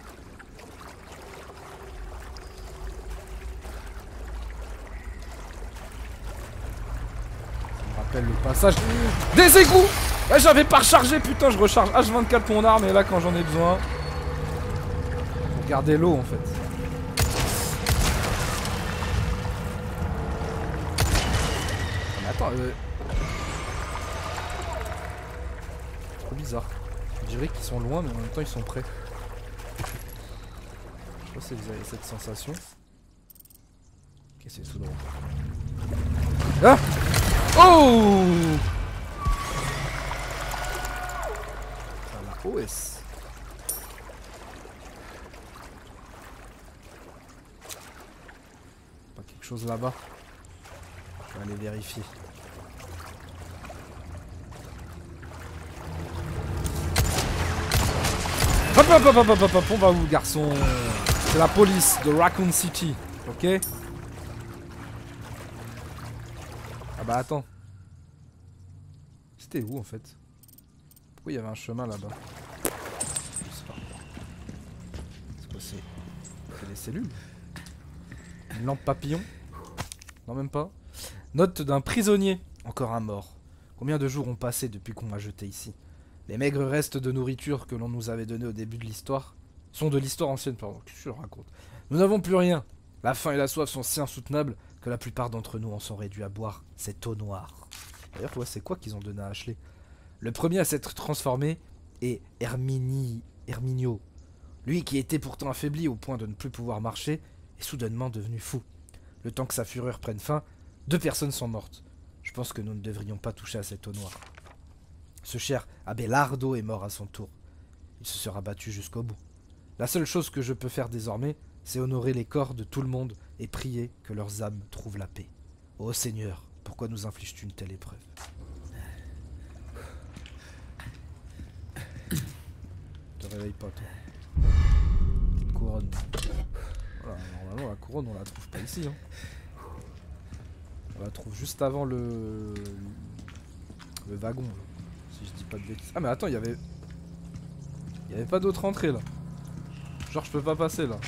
Ça me rappelle le passage des égouts. Ouais, j'avais pas rechargé, putain, je recharge H vingt-quatre mon arme et là quand j'en ai besoin. Faut garder l'eau en fait. Attends, euh... c'est trop bizarre. Je dirais qu'ils sont loin, mais en même temps ils sont près. Je sais pas si vous avez cette sensation. Ok, c'est tout droit. Ah! Oh! Ça la O S. Pas quelque chose là-bas. Je vais aller vérifier. Hop hop hop hop hop hop hop, on va où garçon? C'est la police de Raccoon City, ok? Ah bah attends. C'était où en fait? Pourquoi il y avait un chemin là-bas? Je sais pas. C'est quoi c'est? C'est des cellules? Une lampe papillon? Non même pas. Note d'un prisonnier. Encore un mort. Combien de jours ont passé depuis qu'on m'a jeté ici? Les maigres restes de nourriture que l'on nous avait donnés au début de l'histoire sont de l'histoire ancienne, pardon, qu'est-ce que je raconte? Nous n'avons plus rien. La faim et la soif sont si insoutenables que la plupart d'entre nous en sont réduits à boire cette eau noire. D'ailleurs, toi, c'est quoi qu'ils ont donné à Ashley? Le premier à s'être transformé est Hermini... Herminio. Lui qui était pourtant affaibli au point de ne plus pouvoir marcher est soudainement devenu fou. Le temps que sa fureur prenne fin, deux personnes sont mortes. Je pense que nous ne devrions pas toucher à cette eau noire. Ce cher Abelardo est mort à son tour. Il se sera battu jusqu'au bout. La seule chose que je peux faire désormais, c'est honorer les corps de tout le monde et prier que leurs âmes trouvent la paix. Ô Seigneur, pourquoi nous infliges-tu une telle épreuve? Te réveille pas, toi. Petite couronne. Voilà, normalement la couronne on la trouve pas ici. Hein. On la trouve juste avant le... le wagon. Si je dis pas de bêtises. Ah mais attends, il y avait... Il y avait pas d'autre entrée là. Genre je peux pas passer là.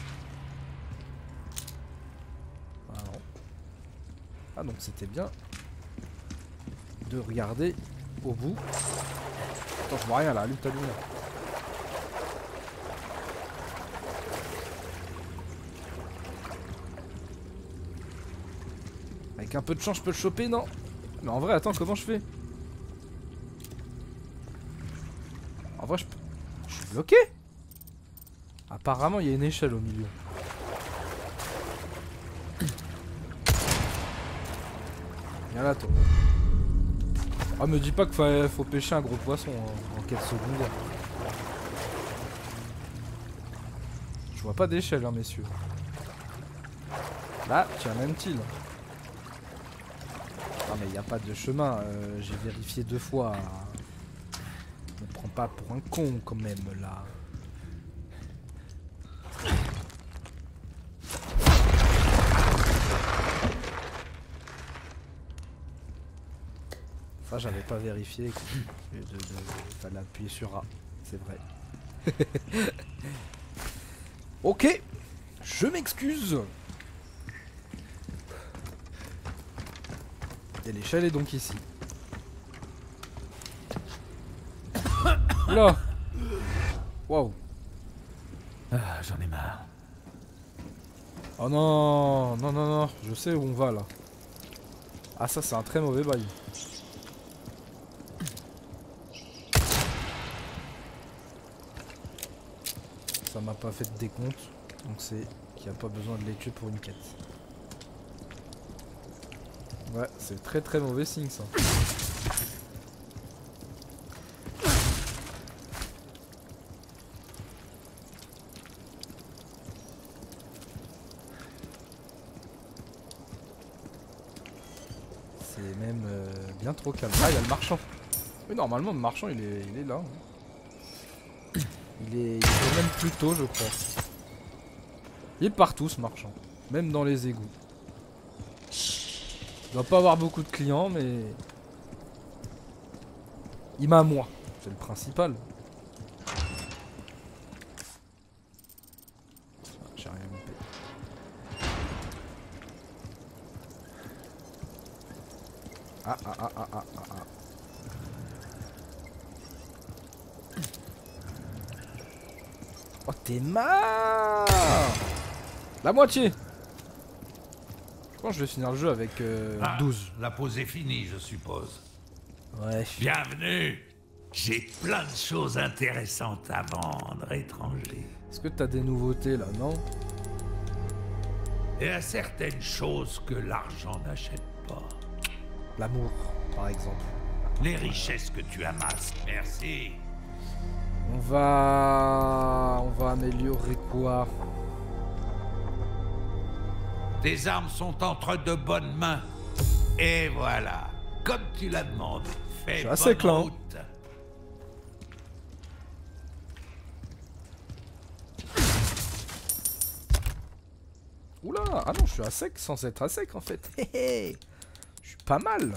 Ah non. Ah donc c'était bien de regarder au bout. Attends, je vois rien là, allume ta lumière. Avec un peu de chance je peux le choper, non? Mais en vrai, attends, comment je fais? En vrai je peux... Je suis bloqué. Apparemment il y a une échelle au milieu. Viens là toi. Ah me dis pas qu'il faut, faut pêcher un gros poisson hein, en quête secondaire. Je vois pas d'échelle hein messieurs. Là, tu amènes-t-il? Non mais il n'y a pas de chemin, euh, j'ai vérifié deux fois. Ne prends pas pour un con quand même là. Ça j'avais pas vérifié. De, de, de, fallait appuyer sur A, c'est vrai. Ok, je m'excuse. Et l'échelle est donc ici. Là. Waouh. Ah, j'en ai marre. Oh non, non, non, non, je sais où on va là. Ah ça c'est un très mauvais bail. Ça m'a pas fait de décompte, donc c'est qu'il n'y a pas besoin de les tuer pour une quête. Ouais, c'est très très mauvais signe ça. C'est même euh, bien trop calme. Ah, il y a le marchand. Oui, normalement le marchand il est, il est là. Il est, il est même plus tôt je crois. Il est partout ce marchand. Même dans les égouts. Il doit pas avoir beaucoup de clients mais... Il m'a à moi. C'est le principal. Ah, j'ai rien loupé. Ah ah ah ah ah ah ah. Oh t'es marre. La moitié. Je pense que je vais finir le jeu avec euh, Ah, douze. la pause est finie, je suppose. Ouais. Bienvenue. J'ai plein de choses intéressantes à vendre, étranger. Est-ce que t'as des nouveautés là, non? Et à certaines choses que l'argent n'achète pas. L'amour, par exemple. Les richesses que tu amasses. Merci. On va... On va améliorer quoi? Tes armes sont entre de bonnes mains. Et voilà. Comme tu l'as demandé. Fais Je suis assez bonne clan. route. Oula. Ah non, je suis à sec sans être à sec en fait. Hé hé. Je suis pas mal.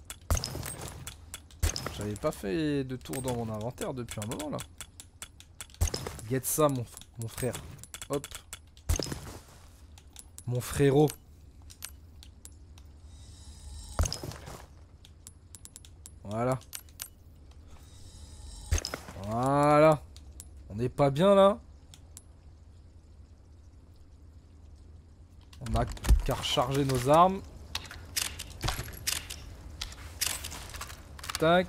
J'avais pas fait de tour dans mon inventaire depuis un moment là. Get ça mon, mon frère. Hop. Mon frérot. Voilà. Voilà. On n'est pas bien là. On a qu'à recharger nos armes. Tac.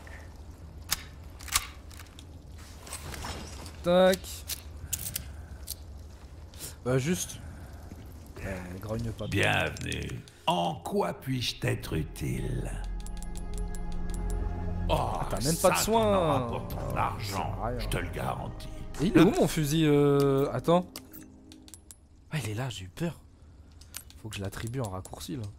Tac. Bah juste. Euh, grogne pas. Bienvenue. En quoi puis-je t'être utile? Oh, T'as même pas de ça, soin. t'en auras pour ton Oh, argent, c'est rien. je te le garantis. Et il est où mon fusil euh... Attends. Ah il est là, j'ai eu peur. Faut que je l'attribue en raccourci là.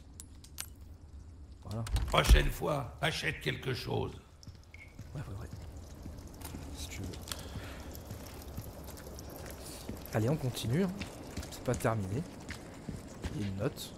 Voilà. Prochaine fois, achète quelque chose. Ouais ouais ouais. Si tu veux. Allez on continue. Hein. pas terminé. Et une note.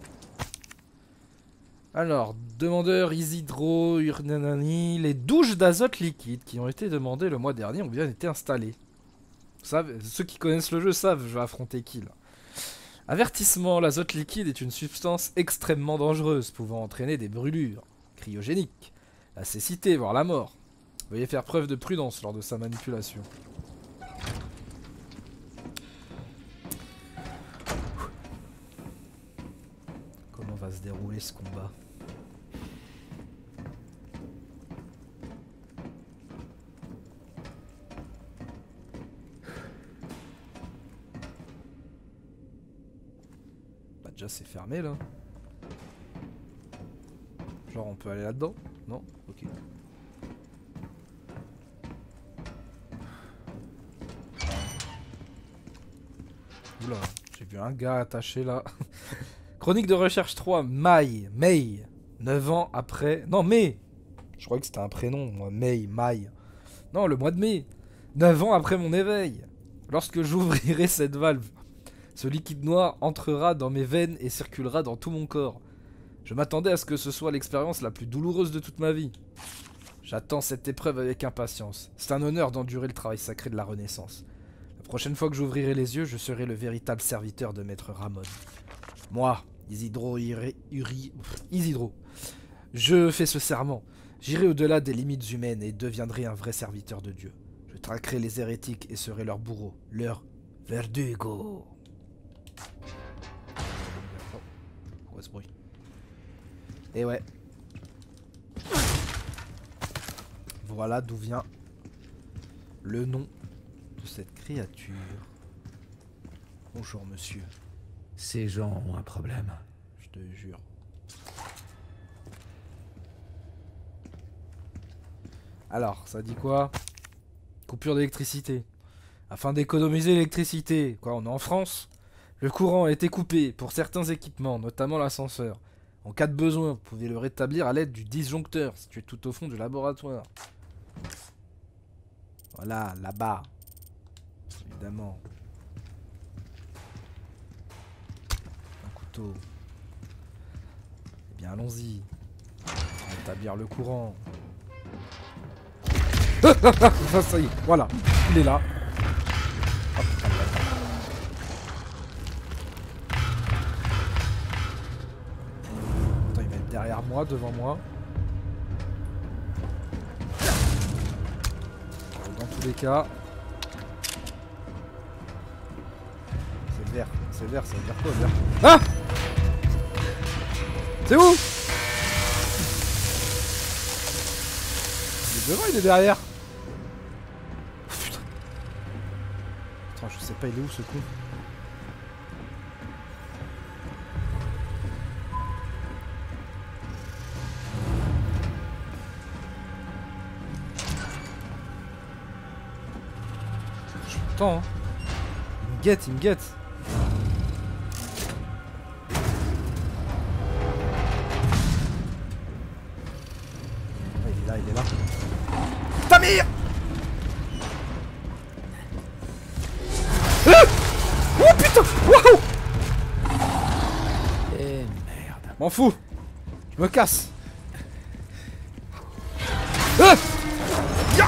Alors, demandeur Isidro Urnanani, les douches d'azote liquide qui ont été demandées le mois dernier ont bien été installées. Vous savez, ceux qui connaissent le jeu savent, je vais affronter qui là. Avertissement, l'azote liquide est une substance extrêmement dangereuse, pouvant entraîner des brûlures cryogéniques, la cécité, voire la mort. Veuillez faire preuve de prudence lors de sa manipulation. Comment va se dérouler ce combat ? Bah déjà c'est fermé là. Genre on peut aller là-dedans? Non? Ok. Oula, j'ai vu un gars attaché là. Chronique de recherche trois, Mai, May, neuf ans après... Non, mai. Je croyais que c'était un prénom, moi, May, Mai. Non, le mois de mai. neuf ans après mon éveil. Lorsque j'ouvrirai cette valve, ce liquide noir entrera dans mes veines et circulera dans tout mon corps. Je m'attendais à ce que ce soit l'expérience la plus douloureuse de toute ma vie. J'attends cette épreuve avec impatience. C'est un honneur d'endurer le travail sacré de la Renaissance. La prochaine fois que j'ouvrirai les yeux, je serai le véritable serviteur de Maître Ramon. Moi, Isidro Uri... Uri... Isidro. Je fais ce serment. J'irai au-delà des limites humaines et deviendrai un vrai serviteur de Dieu. Je traquerai les hérétiques et serai leur bourreau, leur verdugo. Pourquoi ce bruit? Et ouais. Voilà d'où vient le nom de cette créature. Bonjour monsieur. Ces gens ont un problème. Je te jure. Alors, ça dit quoi? Coupure d'électricité. Afin d'économiser l'électricité, quoi, on est en France? Le courant a été coupé pour certains équipements, notamment l'ascenseur. En cas de besoin, vous pouvez le rétablir à l'aide du disjoncteur, situé tout au fond du laboratoire. Voilà, là-bas. Évidemment. Un couteau. Eh bien, allons-y. Rétablir le courant. Ah, ah, ah, ça y est, voilà. Il est là. Oh, putain, attends, il va être derrière moi, devant moi. Dans tous les cas. C'est vert. C'est vert, ça veut dire quoi, vert? Ah! C'est où? Il est devant, il est derrière. Oh, putain. Attends, je sais pas, il est où ce con? Hein. Il me guette, il me guette. Ah, il est là, il est là. Tamir! Ah! Oh putain! Waouh! Eh merde. M'en fous! Je me casse! Ah! Ya!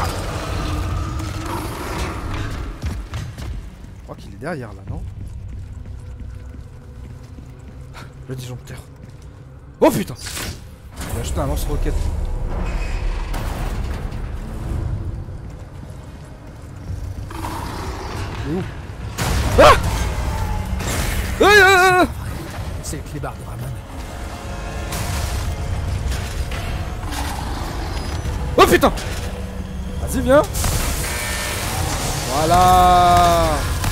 Je crois qu'il est derrière là, non? Le disjoncteur. Oh putain! Il a acheté un lance-roquette. Il est où? Ah! Ah, ah, ah! C'est le clébard de Ramon. Oh putain! Vas-y, viens! Voilà!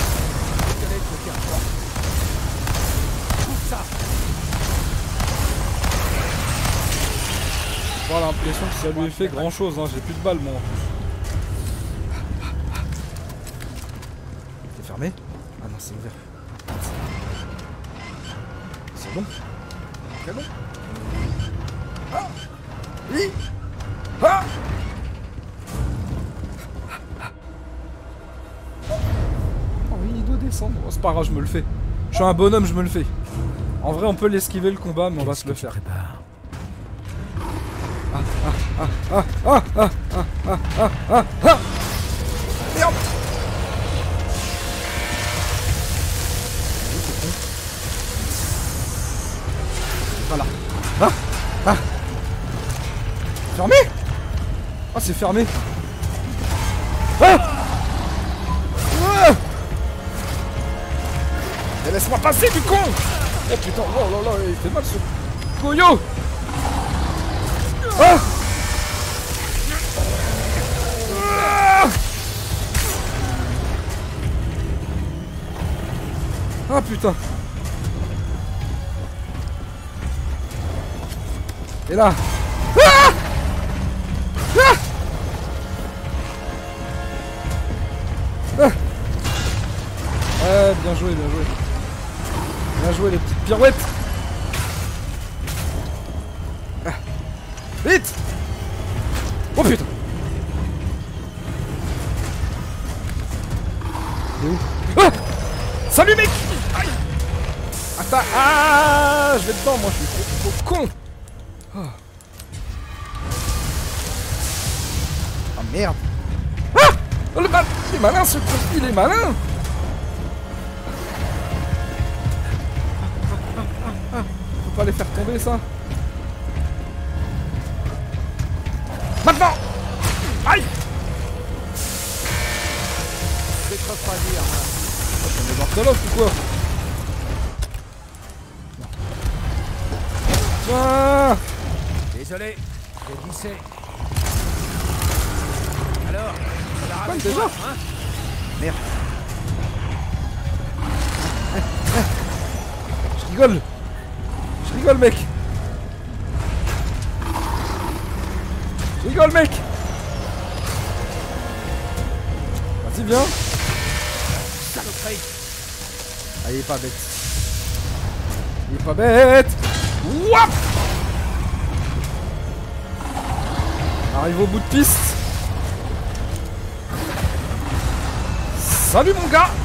J'ai pas l'impression que ça lui ait fait grand chose, hein. J'ai plus de balles moi en plus. C'est fermé? Ah non, c'est ouvert. C'est bon? C'est bon? Ah! Oui! Ah! Oh oui, il doit descendre. Oh, c'est pas grave, je me le fais. Je suis un bonhomme, je me le fais. En vrai, on peut l'esquiver le combat, mais on va se le faire. Prépare. Ah, ah, ah, ah, ah, ah, ah, ah, ah, ah. Merde. Voilà. Ah, ah. Fermé. Ah, c'est fermé. Ah. Ah. Et laisse-moi passer, du con. Oh putain, oh là là, il fait mal ce Goyo. Ah. Ah. Ah putain. Et là. Ah. Ah. Ah. Ouais, bien joué, bien joué. Bien joué les petites pirouettes. Ah. Vite. Oh putain. Il est où? Ah. Salut mec. Aïe. Attends. Ah, je vais dedans, moi je suis trop, trop con. Oh. Ah merde. Ah. Oh, le mal. Il est malin ce con. Il est malin. Faut pas les faire tomber ça. Maintenant. Aïe. C'est trop refroidir. Oh, j'en ai marre de l'autre ou quoi? Ah. Désolé, j'ai glissé. Alors, ça l'a Ouais, ramené déjà. hein? Merde. Je rigole. Je rigole mec. Je rigole mec. Vas-y viens. Saloperie. Ah il est pas bête. Il est pas bête. Wouap. On arrive au bout de piste. Salut mon gars.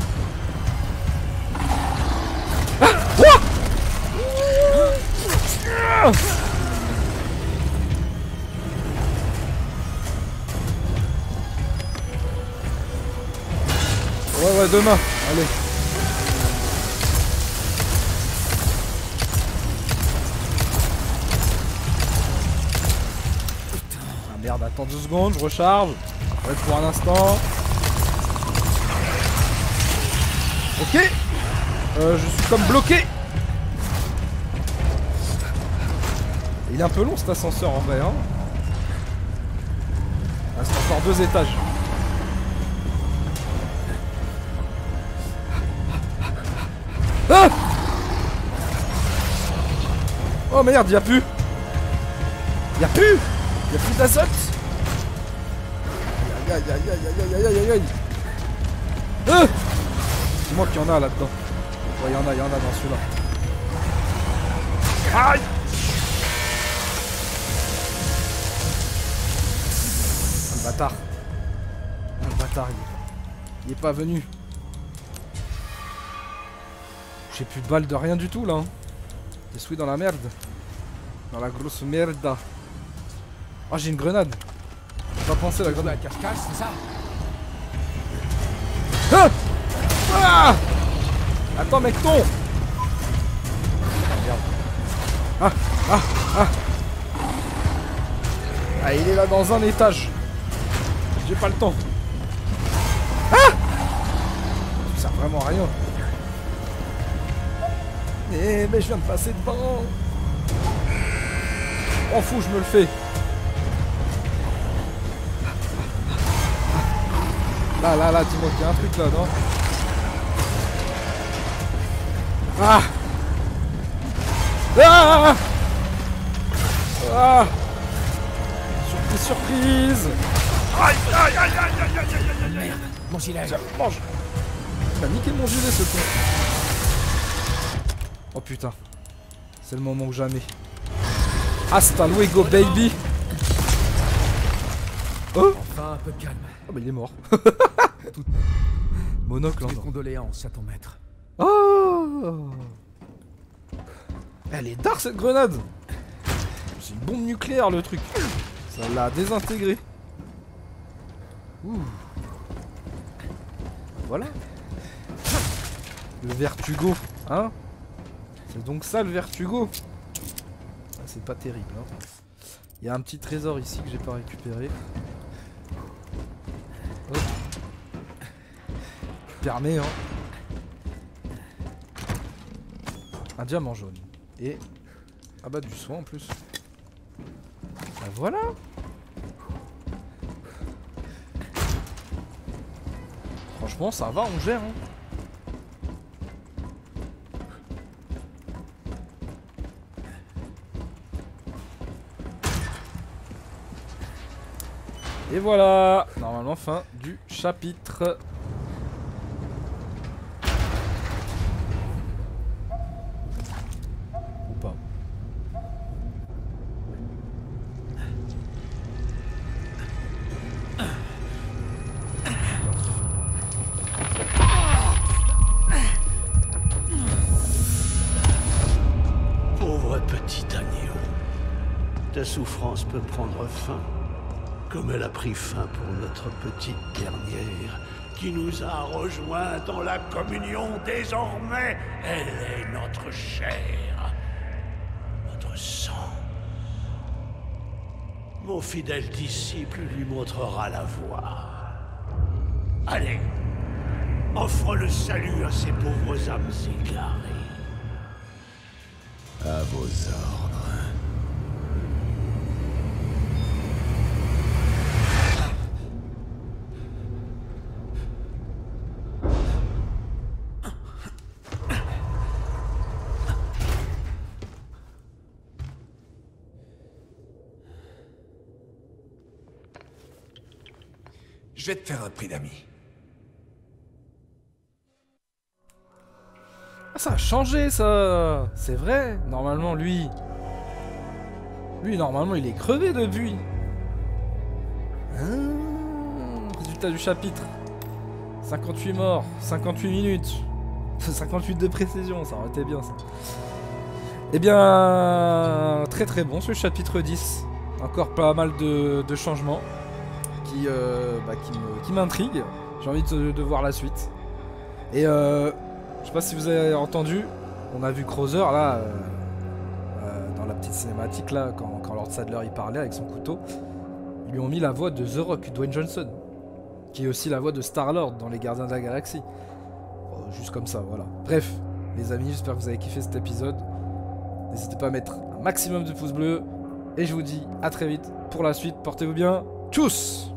Ah. Ouah. Ah. Ouais ouais demain. Allez. Ah merde, attends deux secondes, je recharge. Ouais pour un instant. Ok. Euh, je suis comme bloqué. Il est un peu long cet ascenseur en vrai hein. Ah, c'est encore deux étages. Ah. Oh merde, y'a plus. Y'a plus. Y'a plus d'azote. Aïe aïe aïe aïe aïe aïe aïe aïe. Ah. C'est moi qui en a là-dedans. Ouais, y'en a, y'en a dans celui-là. Aïe. Ah, le bâtard. Ah, le bâtard, il est pas, il est pas venu. J'ai plus de balles de rien du tout là. Hein. Je suis dans la merde. Dans la grosse merde. Oh, j'ai une grenade. J'ai pas pensé à la grenade. La cache-cache, c'est ça? Ah. Ah. Attends mec, ton. Merde. Ah, ah, ah. Ah, il est là dans un étage. J'ai pas le temps. Ah. Ça sert vraiment à rien. Eh, mais je viens de passer devant. M'en fous, je me le fais. Là, là, là, dis-moi qu'il y a un truc là, non? Ah. Ah. Ah. Surprise, surprise. Aïe, aïe, aïe, aïe, aïe, aïe, aïe, aïe, aïe. Merde, mon gilet. Tiens, mange. Il a niqué mon gilet, ce con. Oh putain. C'est le moment ou jamais. Hasta luego, baby. Oh. Enfin, un peu de calme. Oh bah il est mort. Tout... Monocle Mes hein. condoléances à ton maître. Oh! Elle est dark cette grenade! C'est une bombe nucléaire le truc. Ça l'a désintégré. Ouh. Voilà. Le Vertugo, hein? C'est donc ça le Vertugo. Ah, c'est pas terrible, hein. Il y a un petit trésor ici que j'ai pas récupéré. Hop. Permet, hein. Un diamant jaune. Et... ah bah du soin en plus. Bah voilà. Franchement ça va, on gère, hein. Et voilà, normalement fin du chapitre. Ou pas. Pauvre petit agneau, ta souffrance peut prendre fin. Comme elle a pris fin pour notre petite dernière, qui nous a rejoints dans la communion désormais. Elle est notre chair, notre sang. Mon fidèle disciple lui montrera la voie. Allez, offre le salut à ces pauvres âmes égarées. À vos ordres. Je vais te faire un prix d'amis. Ah, ça a changé ça. C'est vrai. Normalement lui... Lui normalement il est crevé depuis. Ah, résultat du chapitre. cinquante-huit morts. cinquante-huit minutes. cinquante-huit de précision. Ça aurait été bien ça. Eh bien... Très très bon ce chapitre dix. Encore pas mal de, de changements. Qui, euh, bah, qui m'intrigue. J'ai envie de, de voir la suite. Et euh, je sais pas si vous avez entendu, on a vu Krauser là, euh, euh, dans la petite cinématique là, quand, quand Lord Sadler il parlait avec son couteau. Ils lui ont mis la voix de The Rock, Dwayne Johnson, qui est aussi la voix de Star-Lord dans Les Gardiens de la Galaxie. Bon, juste comme ça, voilà. Bref, les amis, j'espère que vous avez kiffé cet épisode. N'hésitez pas à mettre un maximum de pouces bleus. Et je vous dis à très vite pour la suite. Portez-vous bien. Tchuss!